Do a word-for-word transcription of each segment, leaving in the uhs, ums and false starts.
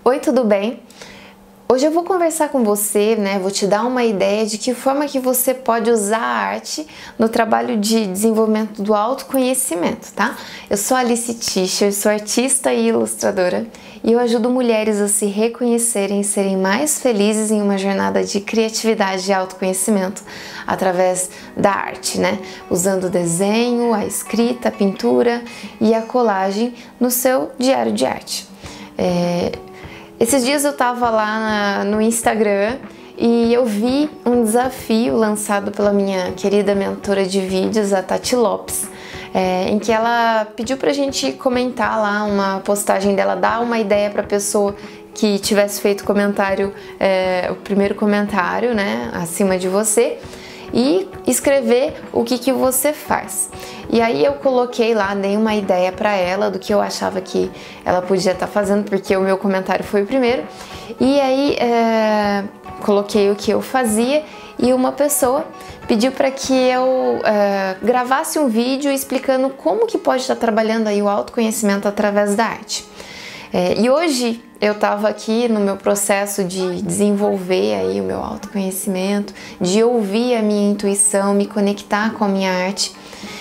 Oi, tudo bem? Hoje eu vou conversar com você, né? Vou te dar uma ideia de que forma que você pode usar a arte no trabalho de desenvolvimento do autoconhecimento, tá? Eu sou Alice Tischer, sou artista e ilustradora e eu ajudo mulheres a se reconhecerem e serem mais felizes em uma jornada de criatividade e autoconhecimento através da arte, né? Usando o desenho, a escrita, a pintura e a colagem no seu diário de arte. É... Esses dias eu tava lá na, no Instagram e eu vi um desafio lançado pela minha querida mentora de vídeos, a Tati Lopes, é, em que ela pediu pra gente comentar lá uma postagem dela, dar uma ideia pra pessoa que tivesse feito comentário, é, o primeiro comentário, né, acima de você, e escrever o que que você faz. E aí eu coloquei lá, dei uma ideia para ela do que eu achava que ela podia estar fazendo, porque o meu comentário foi o primeiro. E aí é, coloquei o que eu fazia e uma pessoa pediu para que eu é, gravasse um vídeo explicando como que pode estar trabalhando aí o autoconhecimento através da arte. É, e hoje eu estava aqui no meu processo de desenvolver aí o meu autoconhecimento, de ouvir a minha intuição, me conectar com a minha arte,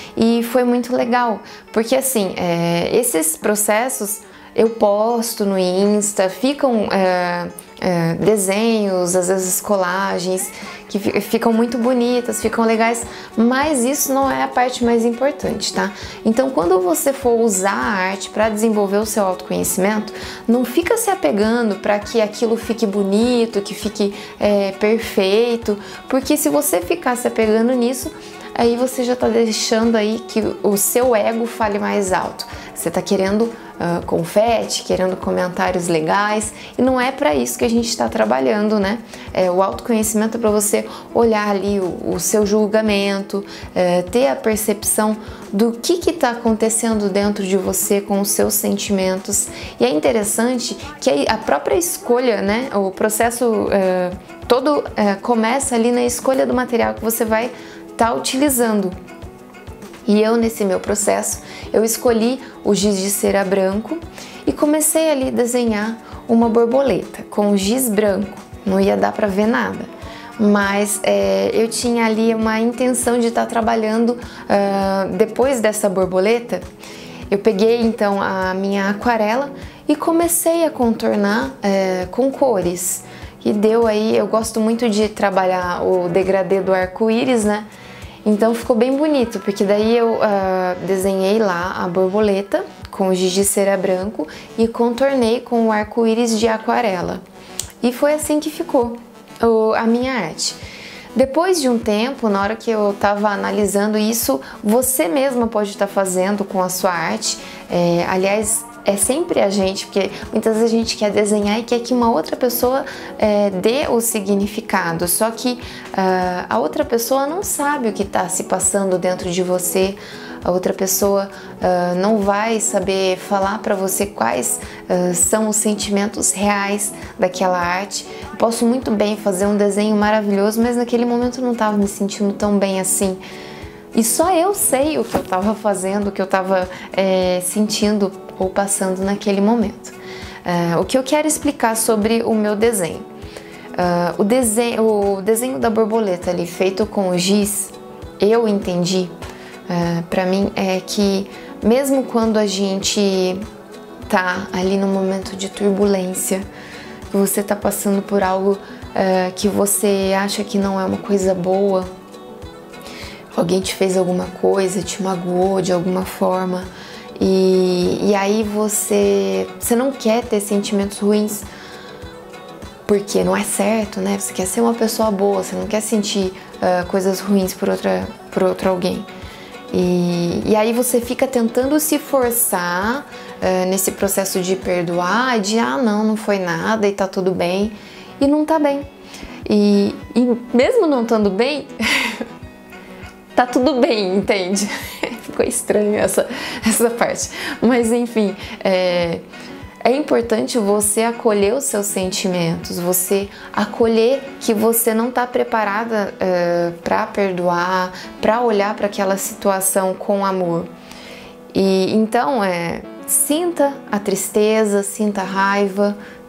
e foi muito legal, porque assim, é, esses processos eu posto no Insta, ficam é, é, desenhos, às vezes colagens, que ficam muito bonitas, ficam legais, mas isso não é a parte mais importante, tá? Então, quando você for usar a arte para desenvolver o seu autoconhecimento, não fica se apegando para que aquilo fique bonito, que fique é, perfeito, porque se você ficar se apegando nisso, aí você já está deixando aí que o seu ego fale mais alto. Você está querendo uh, confete, querendo comentários legais, e não é para isso que a gente está trabalhando, né? É, o autoconhecimento é para você olhar ali o, o seu julgamento, é, ter a percepção do que está acontecendo dentro de você com os seus sentimentos. E é interessante que a própria escolha, né? O processo é, todo é, começa ali na escolha do material que você vai estar utilizando. E eu, nesse meu processo, eu escolhi o giz de cera branco e comecei ali a desenhar uma borboleta com o giz branco. Não ia dar para ver nada, mas é, eu tinha ali uma intenção de estar trabalhando uh, depois dessa borboleta. Eu peguei então a minha aquarela e comecei a contornar é, com cores. E deu aí, eu gosto muito de trabalhar o degradê do arco-íris, né? Então ficou bem bonito, porque daí eu uh, desenhei lá a borboleta com o giz de cera branco e contornei com o arco-íris de aquarela. E foi assim que ficou o, a minha arte. Depois de um tempo, na hora que eu estava analisando isso, você mesma pode estar fazendo com a sua arte. É, aliás, é sempre a gente, porque muitas vezes a gente quer desenhar e quer que uma outra pessoa é, dê o significado, só que uh, a outra pessoa não sabe o que está se passando dentro de você, a outra pessoa uh, não vai saber falar para você quais uh, são os sentimentos reais daquela arte. Eu posso muito bem fazer um desenho maravilhoso, mas naquele momento eu não estava me sentindo tão bem assim. E só eu sei o que eu estava fazendo, o que eu estava é, sentindo ou passando naquele momento. Uh, o que eu quero explicar sobre o meu desenho. Uh, o, desenho o desenho da borboleta ali, feito com o giz, eu entendi, uh, para mim, é que mesmo quando a gente tá ali no momento de turbulência, que você tá passando por algo uh, que você acha que não é uma coisa boa, alguém te fez alguma coisa, te magoou de alguma forma, e, e aí você, você não quer ter sentimentos ruins, porque não é certo, né? Você quer ser uma pessoa boa, você não quer sentir uh, coisas ruins por, outra, por outro alguém. E, e aí você fica tentando se forçar uh, nesse processo de perdoar, de ah, não, não foi nada e tá tudo bem, e não tá bem. E, e mesmo não estando bem, tá tudo bem, entende? Ficou estranho essa, essa parte. Mas enfim, é, é importante você acolher os seus sentimentos, você acolher que você não está preparada é, para perdoar, para olhar para aquela situação com amor. E então, é, sinta a tristeza, sinta a raiva,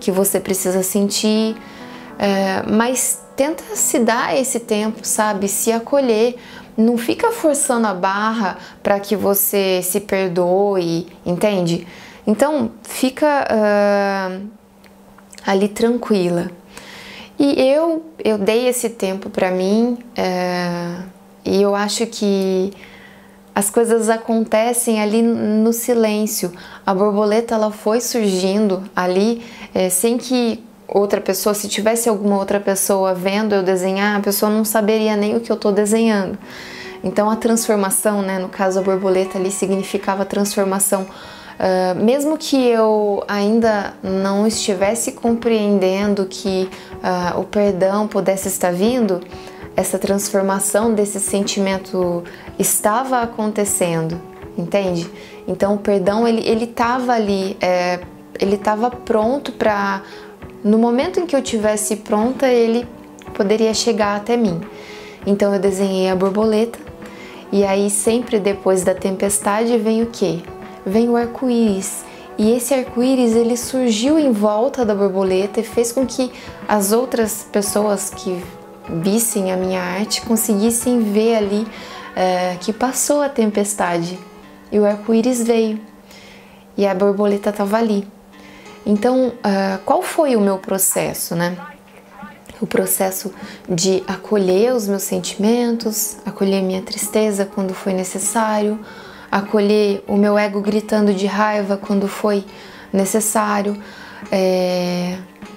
que você precisa sentir, é, mas tenta se dar esse tempo, sabe? Se acolher. Não fica forçando a barra para que você se perdoe, entende? Então, fica uh, ali tranquila. E eu, eu dei esse tempo para mim uh, e eu acho que as coisas acontecem ali no silêncio. A borboleta, ela foi surgindo ali uh, sem que outra pessoa, se tivesse alguma outra pessoa vendo eu desenhar, a pessoa não saberia nem o que eu estou desenhando. Então a transformação, né, no caso a borboleta ali significava transformação. Uh, mesmo que eu ainda não estivesse compreendendo que uh, o perdão pudesse estar vindo, essa transformação desse sentimento estava acontecendo, entende? Então o perdão, ele ele estava ali, é, ele estava pronto para... No momento em que eu tivesse pronta, ele poderia chegar até mim. Então eu desenhei a borboleta e aí sempre depois da tempestade vem o quê? Vem o arco-íris. E esse arco-íris, ele surgiu em volta da borboleta e fez com que as outras pessoas que vissem a minha arte conseguissem ver ali é, que passou a tempestade e o arco-íris veio e a borboleta estava ali. Então, uh, qual foi o meu processo, né? O processo de acolher os meus sentimentos, acolher minha tristeza quando foi necessário, acolher o meu ego gritando de raiva quando foi necessário. É...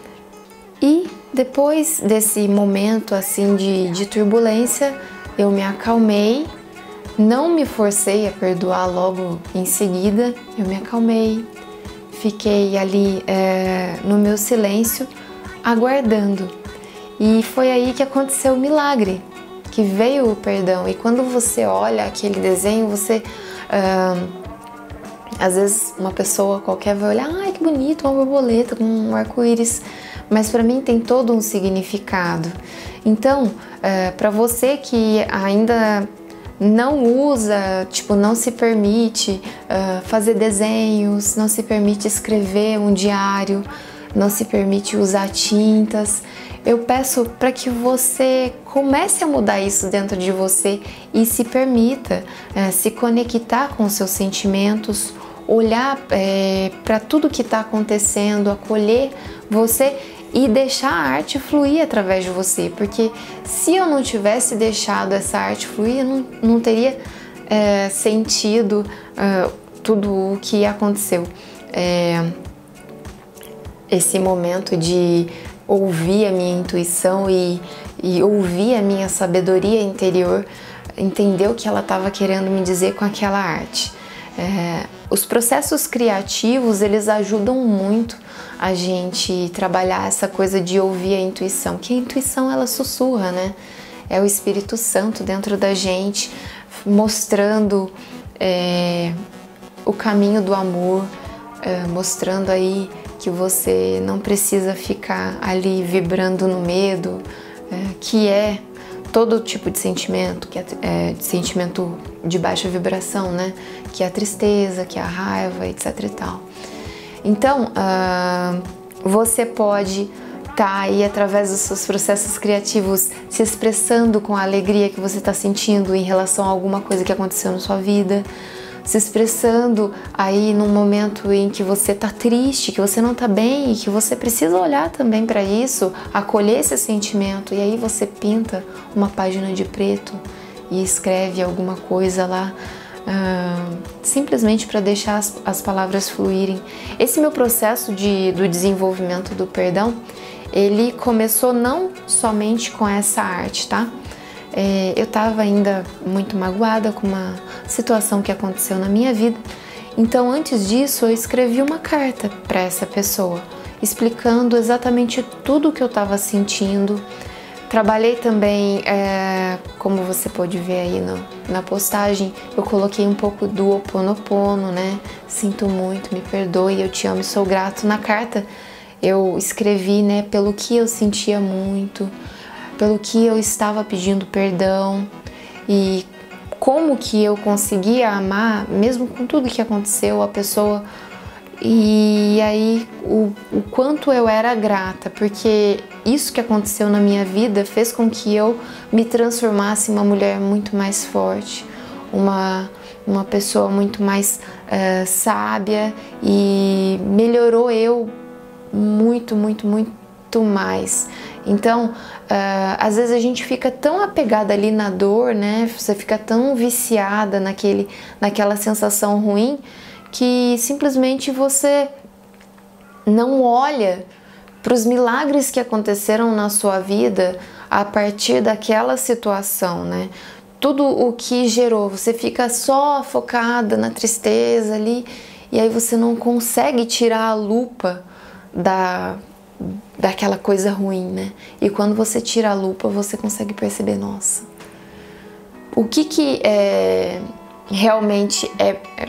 E depois desse momento assim de, de turbulência, eu me acalmei, não me forcei a perdoar logo em seguida, eu me acalmei. Fiquei ali é, no meu silêncio, aguardando. E foi aí que aconteceu o milagre, que veio o perdão. E quando você olha aquele desenho, você... Uh, às vezes uma pessoa qualquer vai olhar, ai que bonito, uma borboleta com um arco-íris. Mas para mim tem todo um significado. Então, uh, para você que ainda... não usa, tipo, não se permite uh, fazer desenhos, não se permite escrever um diário, não se permite usar tintas. Eu peço para que você comece a mudar isso dentro de você e se permita uh, se conectar com os seus sentimentos, olhar uh, para tudo que está acontecendo, acolher você e deixar a arte fluir através de você, porque se eu não tivesse deixado essa arte fluir, eu não, não teria é, sentido é, tudo o que aconteceu. É, esse momento de ouvir a minha intuição e, e ouvir a minha sabedoria interior, entender o que ela estava querendo me dizer com aquela arte. É, os processos criativos, eles ajudam muito a gente trabalhar essa coisa de ouvir a intuição, que a intuição, ela sussurra, né? É o Espírito Santo dentro da gente, mostrando é, o caminho do amor, é, mostrando aí que você não precisa ficar ali vibrando no medo, é, que é todo tipo de sentimento, que é, é de sentimento de baixa vibração, né? Que é a tristeza, que é a raiva, etc e tal. Então, uh, você pode estar tá aí através dos seus processos criativos se expressando com a alegria que você está sentindo em relação a alguma coisa que aconteceu na sua vida, se expressando aí num momento em que você está triste, que você não está bem e que você precisa olhar também para isso, acolher esse sentimento, e aí você pinta uma página de preto e escreve alguma coisa lá, uh, simplesmente para deixar as, as palavras fluírem. Esse meu processo de, do desenvolvimento do perdão, ele começou não somente com essa arte, tá? É, eu estava ainda muito magoada com uma situação que aconteceu na minha vida, então antes disso eu escrevi uma carta para essa pessoa, explicando exatamente tudo o que eu estava sentindo. Trabalhei também, é, como você pode ver aí no, na postagem, eu coloquei um pouco do Ho Oponopono, né? Sinto muito, me perdoe, eu te amo e sou grato. Na carta eu escrevi, né, pelo que eu sentia muito, pelo que eu estava pedindo perdão e como que eu conseguia amar, mesmo com tudo que aconteceu, a pessoa E aí o, o quanto eu era grata, porque isso que aconteceu na minha vida fez com que eu me transformasse em uma mulher muito mais forte, uma, uma pessoa muito mais uh, sábia, e melhorou eu muito, muito, muito mais. Então, uh, às vezes a gente fica tão apegada ali na dor, né? Você fica tão viciada naquele, naquela sensação ruim, que simplesmente você não olha para os milagres que aconteceram na sua vida a partir daquela situação, né? Tudo o que gerou, você fica só focada na tristeza ali, e aí você não consegue tirar a lupa da, daquela coisa ruim, né? E quando você tira a lupa, você consegue perceber, nossa, o que que é, realmente é, é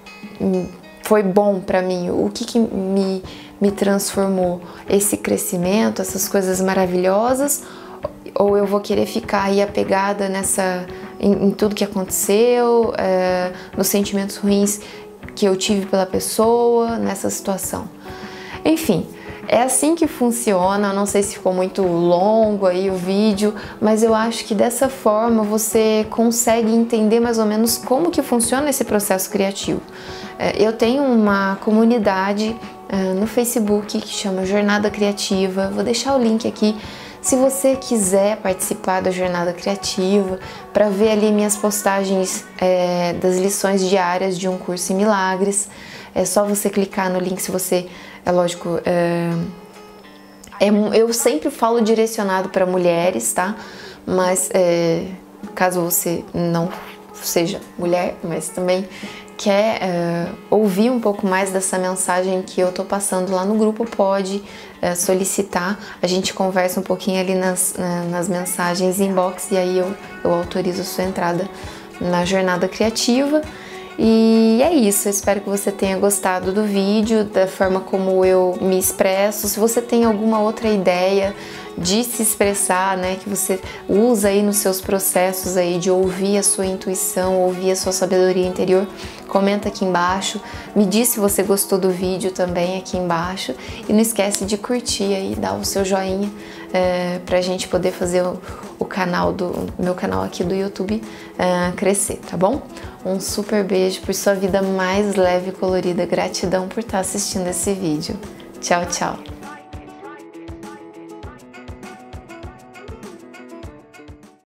foi bom para mim, o que que me, me transformou, esse crescimento, essas coisas maravilhosas, ou eu vou querer ficar aí apegada nessa, em, em tudo que aconteceu, é, nos sentimentos ruins que eu tive pela pessoa, nessa situação. Enfim, é assim que funciona. Eu não sei se ficou muito longo aí o vídeo, mas eu acho que dessa forma você consegue entender mais ou menos como que funciona esse processo criativo. Eu tenho uma comunidade no Facebook que chama Jornada Criativa, vou deixar o link aqui se você quiser participar da Jornada Criativa, para ver ali minhas postagens é, das lições diárias de um curso em milagres. É só você clicar no link. Se você, é lógico, é, é, eu sempre falo direcionado para mulheres, tá? Mas é, caso você não seja mulher, mas também quer é, ouvir um pouco mais dessa mensagem que eu tô passando lá no grupo, pode é, solicitar. A gente conversa um pouquinho ali nas, nas mensagens inbox, e aí eu, eu autorizo a sua entrada na Jornada Criativa. E é isso, eu espero que você tenha gostado do vídeo, da forma como eu me expresso. Se você tem alguma outra ideia de se expressar, né, que você usa aí nos seus processos aí de ouvir a sua intuição, ouvir a sua sabedoria interior, comenta aqui embaixo. Me diz se você gostou do vídeo também aqui embaixo, e não esquece de curtir aí, dar o seu joinha é, pra gente poder fazer o, o canal do meu canal aqui do YouTube é, crescer, tá bom? Um super beijo por sua vida mais leve e colorida. Gratidão por estar assistindo esse vídeo. Tchau, tchau!